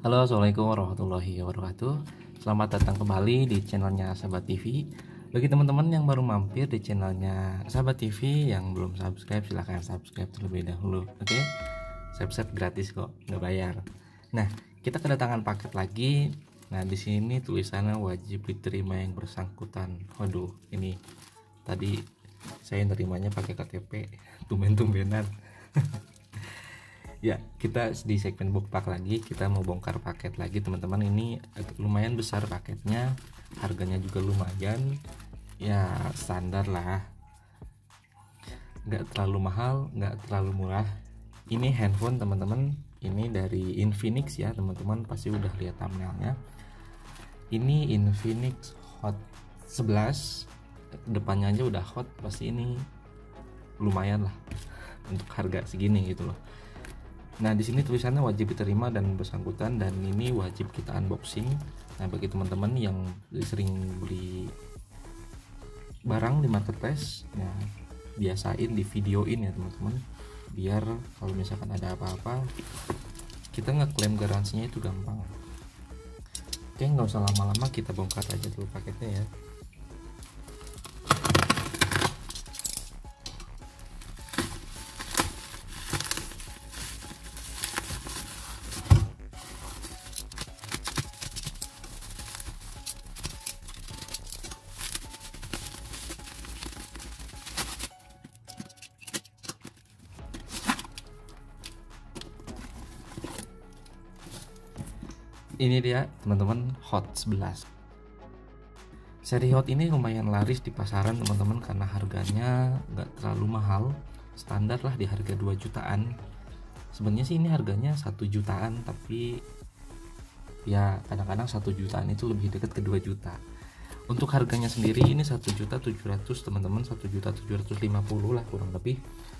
Halo, assalamualaikum warahmatullahi wabarakatuh. Selamat datang kembali di channelnya Sahabat TV. Bagi teman-teman yang baru mampir di channelnya Sahabat TV yang belum subscribe, silahkan subscribe terlebih dahulu. Oke, subscribe gratis kok, nggak bayar. Nah, kita kedatangan paket lagi. Nah, di sini tulisannya wajib diterima yang bersangkutan. Waduh, ini tadi saya nerimanya pakai KTP, tumben-tumbenan. Ya, kita di segmen bookpack lagi, kita mau bongkar paket lagi teman-teman. Ini lumayan besar paketnya, harganya juga lumayan, ya standar lah, nggak terlalu mahal, nggak terlalu murah. Ini handphone teman-teman, ini dari Infinix ya teman-teman, pasti udah lihat thumbnailnya. Ini Infinix Hot 11, depannya aja udah hot, pasti ini lumayan lah untuk harga segini gitu loh. Nah, di sini tulisannya wajib diterima dan bersangkutan, dan ini wajib kita unboxing. Nah, bagi teman-teman yang sering beli barang di marketplace, ya biasain di videoin ya teman-teman, biar kalau misalkan ada apa-apa kita ngeklaim garansinya itu gampang. Oke, nggak usah lama-lama, kita bongkar aja dulu paketnya ya. Ini dia teman-teman, Hot 11. Seri Hot ini lumayan laris di pasaran teman-teman, karena harganya nggak terlalu mahal, standar lah di harga 2 jutaan. Sebenarnya sih ini harganya 1 jutaan, tapi ya kadang-kadang 1 jutaan itu lebih dekat ke 2 juta. Untuk harganya sendiri ini 1.700.000 teman-teman, 1.750.000 lah kurang lebih.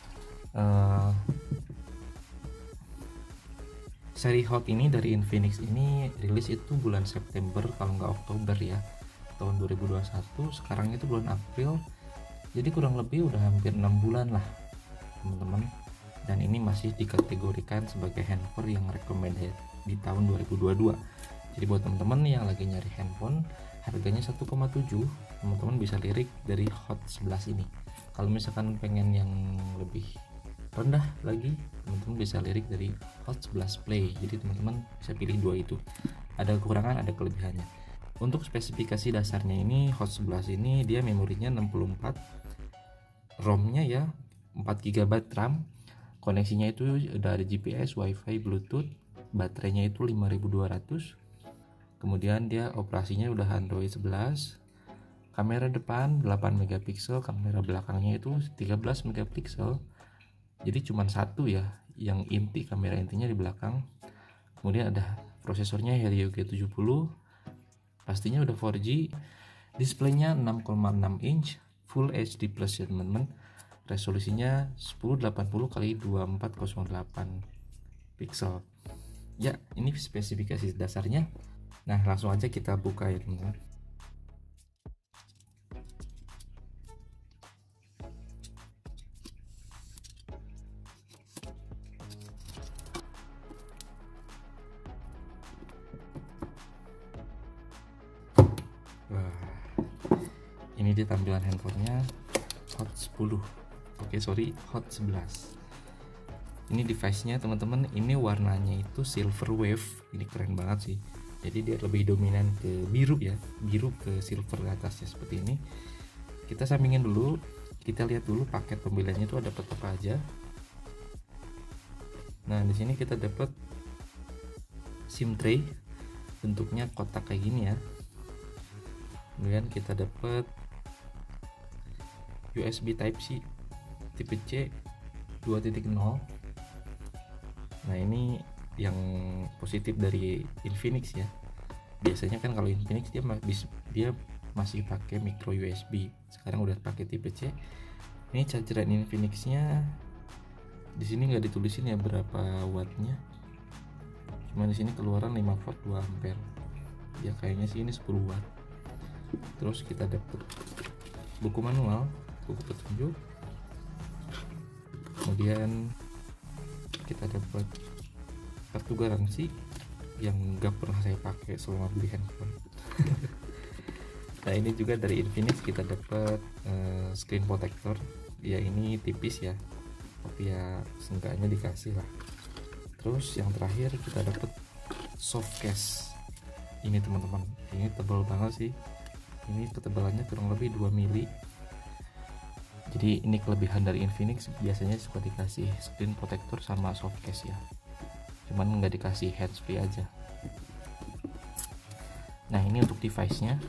Seri Hot ini dari Infinix ini rilis itu bulan September kalau nggak Oktober ya, tahun 2021. Sekarang itu bulan April, jadi kurang lebih udah hampir 6 bulan lah teman-teman. Dan ini masih dikategorikan sebagai handphone yang recommended di tahun 2022. Jadi buat teman-teman yang lagi nyari handphone harganya 1,7, teman-teman bisa lirik dari Hot 11 ini. Kalau misalkan pengen yang lebih rendah lagi, teman-teman bisa lirik dari Hot 11 Play. Jadi teman-teman bisa pilih dua itu, ada kekurangan ada kelebihannya. Untuk spesifikasi dasarnya ini, Hot 11 ini dia memorinya 64, ROM-nya ya 4 GB RAM, koneksinya itu udah ada GPS, WiFi, Bluetooth, baterainya itu 5200, kemudian dia operasinya udah Android 11, kamera depan 8 megapiksel, kamera belakangnya itu 13 megapiksel. Jadi cuma satu ya yang inti, kamera intinya di belakang. Kemudian ada prosesornya Helio G70, pastinya udah 4G. Displaynya 6,6 inch Full HD plus ya teman-teman. Resolusinya 1080 x 2408 pixel. Ya, ini spesifikasi dasarnya. Nah, langsung aja kita buka ya teman-teman. Ini dia tampilan handphonenya, Hot 10. Hot 11. Ini device-nya teman-teman, ini warnanya itu silver wave. Ini keren banget sih. Jadi dia lebih dominan ke biru ya, biru ke silver ke atasnya seperti ini. Kita sampingin dulu, kita lihat dulu paket pembeliannya itu ada apa aja. Nah, di sini kita dapat SIM tray, bentuknya kotak kayak gini ya. Kemudian kita dapat USB Type-C tipe C 2.0. Nah, ini yang positif dari Infinix ya. Biasanya kan kalau Infinix dia masih pakai micro USB, sekarang udah pakai tipe C. Ini chargeran Infinix-nya di sini nggak ditulisin ya berapa wattnya, cuma di sini keluaran 5 volt 2 ampere ya, kayaknya sih ini 10 watt. Terus kita dapat buku manual, buku petunjuk, kemudian kita dapat kartu garansi, yang nggak pernah saya pakai selama beli handphone. Nah ini juga dari Infinix kita dapat screen protector. Ya ini tipis ya, tapi ya seenggaknya dikasih lah. Terus yang terakhir kita dapat soft case. Ini teman-teman, ini tebal banget sih. Ini ketebalannya kurang lebih 2 mili. Jadi ini kelebihan dari Infinix, biasanya suka dikasih screen protector sama soft case ya, cuman nggak dikasih handsfree aja. Nah ini untuk device-nya.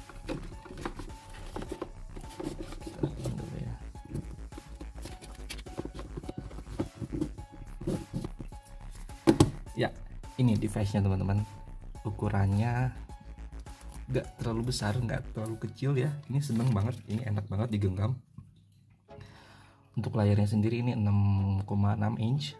Ya, ini device-nya teman-teman. Ukurannya nggak terlalu besar, nggak terlalu kecil ya. Ini seneng banget, ini enak banget digenggam. Untuk layarnya sendiri ini 6,6 inch.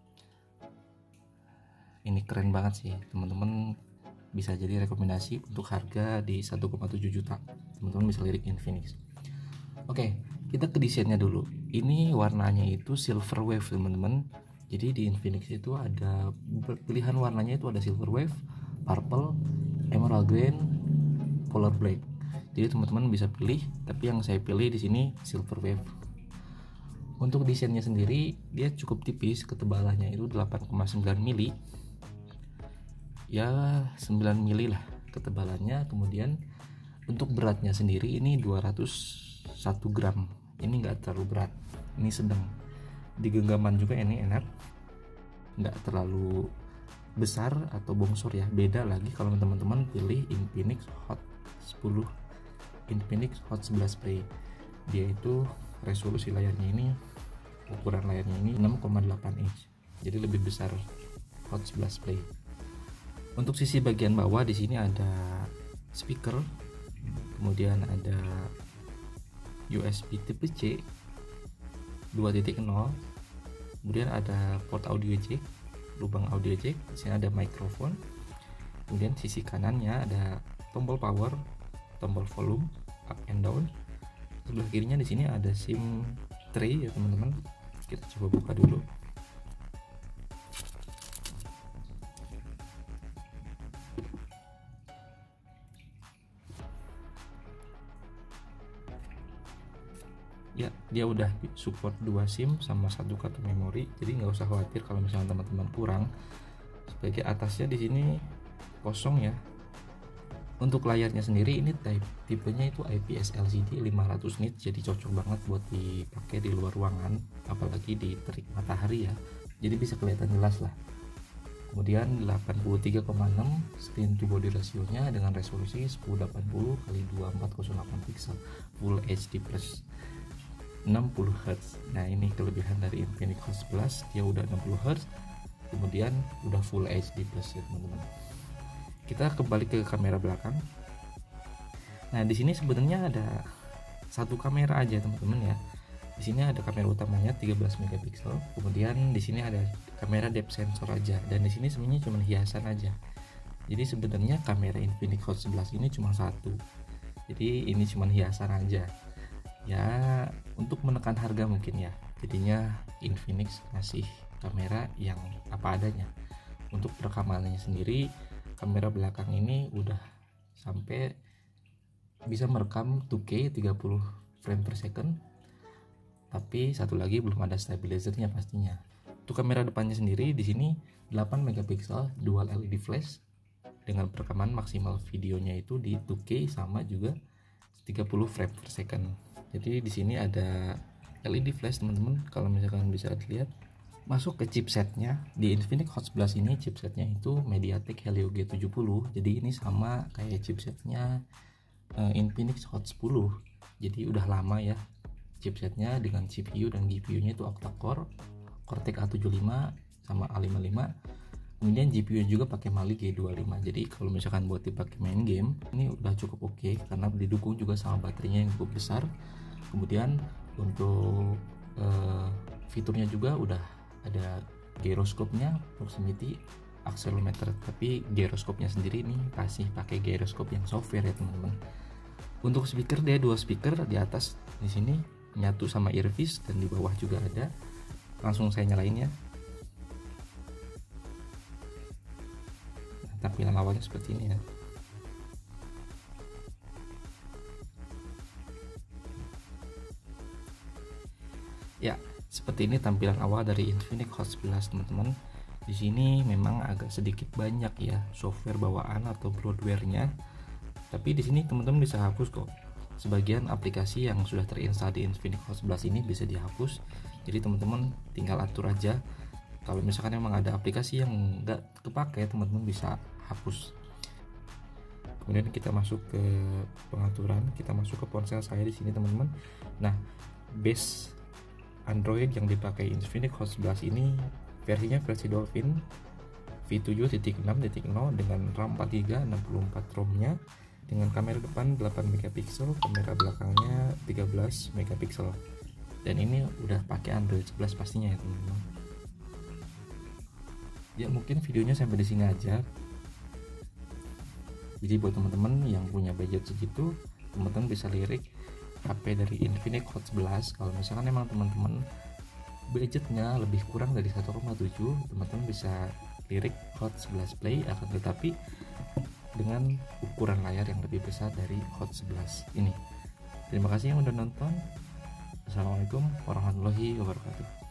Ini keren banget sih teman-teman, bisa jadi rekomendasi untuk harga di 1,7 juta. Teman-teman bisa lirik Infinix. Oke, kita ke desainnya dulu. Ini warnanya itu silver wave teman-teman. Jadi di Infinix itu ada pilihan warnanya, itu ada silver wave, purple, emerald green, polar black. Jadi teman-teman bisa pilih, tapi yang saya pilih di sini silver wave. Untuk desainnya sendiri dia cukup tipis, ketebalannya itu 8,9 mili. Ya 9 mili lah ketebalannya. Kemudian untuk beratnya sendiri ini 201 gram. Ini enggak terlalu berat, ini sedang. Di genggaman juga ini enak, nggak terlalu besar atau bongsor ya. Beda lagi kalau teman-teman pilih Infinix Hot 10, Infinix Hot 11 Play. Dia itu resolusi layarnya ini, ukuran layarnya ini 6,8 inch, jadi lebih besar Hot 11 Play. Untuk sisi bagian bawah di sini ada speaker, kemudian ada USB Type C 2.0, kemudian ada port audio jack, lubang audio jack. Di sini ada mikrofon. Kemudian sisi kanannya ada tombol power, tombol volume up and down. Sebelah kirinya di sini ada SIM tray ya teman-teman. Kita coba buka dulu. Ya, dia udah support 2 SIM sama 1 kartu memori, jadi nggak usah khawatir kalau misalnya teman-teman kurang. Sebagai atasnya di sini kosong ya. Untuk layarnya sendiri ini tipenya itu IPS LCD 500 nits, jadi cocok banget buat dipakai di luar ruangan, apalagi di terik matahari ya. Jadi bisa kelihatan jelas lah. Kemudian 83,6 screen to body rasionya dengan resolusi 1080 x 2408 pixel Full HD plus 60 Hz. Nah ini kelebihan dari Infinix Hot 11, dia udah 60 Hz, kemudian udah Full HD plus ya teman-teman. Kita kembali ke kamera belakang. Nah di sini sebenarnya ada satu kamera aja teman-teman ya. Di sini ada kamera utamanya 13 megapiksel, kemudian di sini ada kamera depth sensor aja, dan di sini sebenarnya cuma hiasan aja. Jadi sebenarnya kamera Infinix Hot 11 ini cuma satu. Jadi ini cuma hiasan aja. Ya untuk menekan harga mungkin ya, jadinya Infinix ngasih kamera yang apa adanya. Untuk perekamannya sendiri, kamera belakang ini udah sampai bisa merekam 2K 30 frame per second, tapi satu lagi belum ada stabilizernya pastinya. Untuk kamera depannya sendiri di sini 8 megapiksel dual LED flash dengan perekaman maksimal videonya itu di 2K sama juga 30 frame per second. Jadi di sini ada LED flash teman-teman, kalau misalkan bisa dilihat. Masuk ke chipsetnya, di Infinix Hot 11 ini chipsetnya itu MediaTek Helio G70. Jadi ini sama kayak chipsetnya Infinix Hot 10. Jadi udah lama ya chipsetnya, dengan CPU dan GPU-nya itu octa-core Cortex A75 sama A55. Kemudian GPU juga pakai Mali G25. Jadi kalau misalkan buat dipakai main game ini udah cukup oke, karena didukung juga sama baterainya yang cukup besar. Kemudian untuk fiturnya juga udah ada gyroscope-nya, proximity, accelerometer, tapi gyroscope-nya sendiri nih masih pakai gyroscope yang software ya teman-teman. Untuk speaker dia dua speaker di atas di sini nyatu sama earpiece, dan di bawah juga ada. Langsung saya nyalain ya. tampilan awalnya seperti ini ya. Ya, seperti ini tampilan awal dari Infinix Hot 11 teman-teman. Di sini memang agak sedikit banyak ya software bawaan atau bloatware-nya. Tapi di sini teman-teman bisa hapus kok. Sebagian aplikasi yang sudah terinstall di Infinix Hot 11 ini bisa dihapus. Jadi teman-teman tinggal atur aja. Kalau misalkan memang ada aplikasi yang nggak kepake, teman-teman bisa hapus. Kemudian kita masuk ke pengaturan, kita masuk ke ponsel saya di sini teman-teman. Nah, base Android yang dipakai Infinix Hot 11 ini versinya versi Dolphin V7.6.0 dengan RAM 4GB 64 ROM-nya dengan kamera depan 8 megapiksel, kamera belakangnya 13 megapiksel. Dan ini udah pakai Android 11 pastinya ya teman-teman. Ya mungkin videonya sampai di sini aja. Jadi buat teman-teman yang punya budget segitu, teman-teman bisa lirik HP dari Infinix Hot 11. Kalau misalkan emang teman-teman budgetnya lebih kurang dari 1,7, teman-teman bisa lirik Hot 11 Play, akan tetapi dengan ukuran layar yang lebih besar dari Hot 11 ini. Terima kasih yang udah nonton. Assalamualaikum warahmatullahi wabarakatuh.